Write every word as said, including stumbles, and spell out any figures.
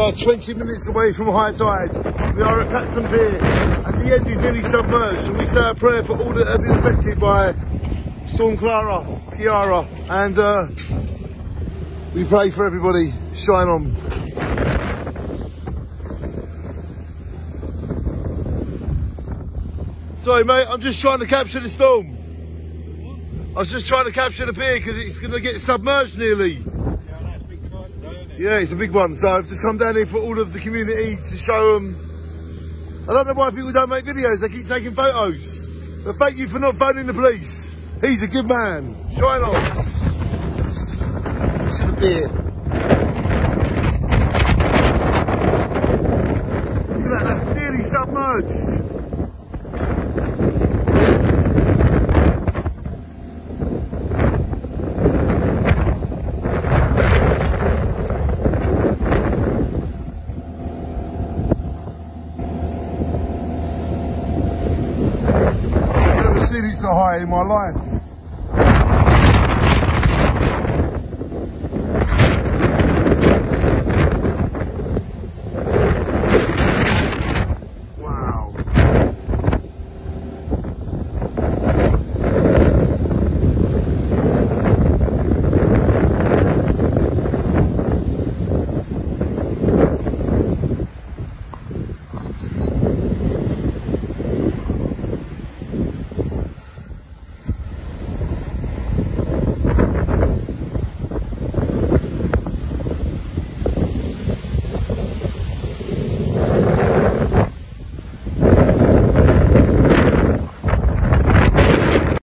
are twenty minutes away from high tide. We are at Clacton Pier, and the end is nearly submerged. And we say a prayer for all that have been affected by Storm Ciara February, and uh, we pray for everybody. Shine on. Sorry, mate. I'm just trying to capture the storm. I was just trying to capture the pier because it's going to get submerged nearly. Yeah, that's a big tide today, isn't it? Yeah, it's a big one. So I've just come down here for all of the community to show them. I don't know why people don't make videos. They keep taking photos. But thank you for not phoning the police. He's a good man. Shine on. To the pier. Look at that. That's nearly submerged. Seen it so high in my life.